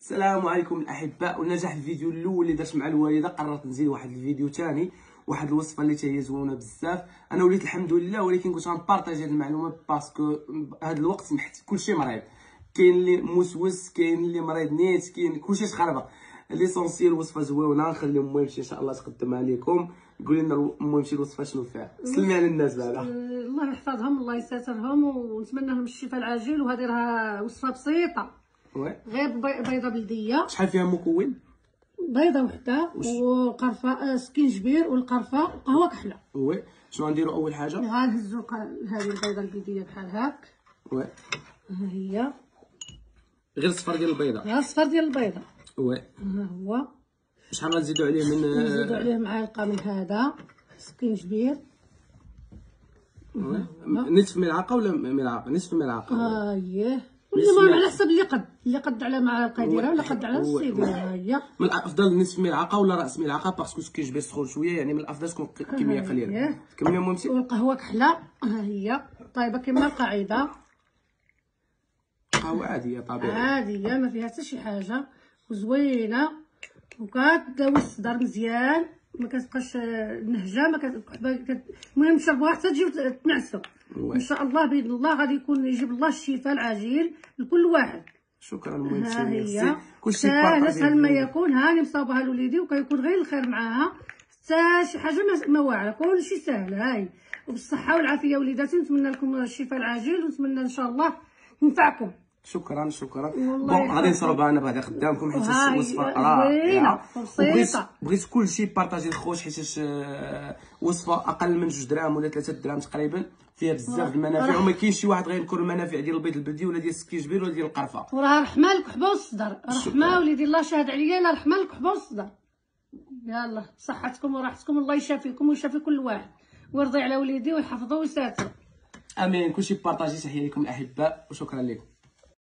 السلام عليكم الاحباء. ونجح الفيديو الاول اللي درت مع الوالده، قررت نزيد واحد الفيديو ثاني، واحد الوصفه اللي هي زوينه بزاف. انا وليت الحمد لله، ولكن كنت غنبارطاجي هذه المعلومه باسكو هذا الوقت كلشي مريض، كاين اللي موسوس، كاين اللي مريض نيت، كاين كلشي تخربق. ليسونسيال وصفه زوينه، نخلي امي ان شاء الله تقدمها لكم. قولي لنا امي شي الوصفه شنو فيها، سلمي على الناس بعدا. الله يحفظهم الله يساترهم ونتمنى لهم الشفاء العاجل. وهذه راه وصفه بسيطه، غير بيضه بلديه. شحال فيها مكون؟ بيضه وحده وقرفه سكينجبير والقرفه قهوه كحله. وي شنو غنديروا اول حاجه؟ غنهزو هذه البيضه البلديه بحال هاك. وي ها هي غير الصفر ديال البيضه، غير الصفر ديال البيضه. وي ها هو. شحال غنزيدوا عليه من؟ نزيدوا عليه معلقه من هذا سكينجبير، نصف ملعقه ولا ملعقه؟ نصف ملعقه. اييه، المهم على حسب اللي قد على معلقه يديرها ولا قد على نص يديرها. هي من الافضل نصف ملعقه ولا راس ملعقه، باسكو كيجبر سخون شويه، يعني من الافضل تكون كميه قليله. كملي ممتي. والقهوه كحله ها هي طايبه كما القاعده، قهوه عاديه طبيعيه عاديه ما فيها حتى شي حاجه، وزوينه وكتداوي الصدر مزيان، ما كتبقاش نهجه، المهم تشربوها حتى تجيو تنعسوا ان شاء الله. باذن الله غادي يجيب الله الشفاء العاجل لكل واحد. شكرا المهم. ها هي كلشي سهل ما يكون. هاني مصاوبها لوليدي وكيكون غير الخير معاها، حتى شي حاجه ما واعره، كلشي سهل. هاي وبالصحه والعافيه وليداتي، نتمنى لكم الشفاء العاجل ونتمنى ان شاء الله ينفعكم. شكرا بون غادي نصربها انا بعدا قدامكم، حيت وصفه رائعه وبسيطه. بغيت كلشي بارطاجي الخوت، حيت وصفه اقل من 2 دراهم ولا 3 دراهم تقريبا، فيها بزاف المنافع، وما كاينش شي واحد غينكر المنافع ديال البيض البلدي ولا ديال السكينجبير ولا ديال القرفه. وراه رحمه الكحبه والصدر، رحمه وليدي الله شاهد عليا، لا رحمه الكحبه والصدر. يلا بصحتكم وراحتكم، الله يشافيكم ويشافي كل واحد، ويرضي على وليدي ويحفظه ويساتر. امين. كلشي بارطاجي. تحيه لكم الاحباء وشكرا لكم.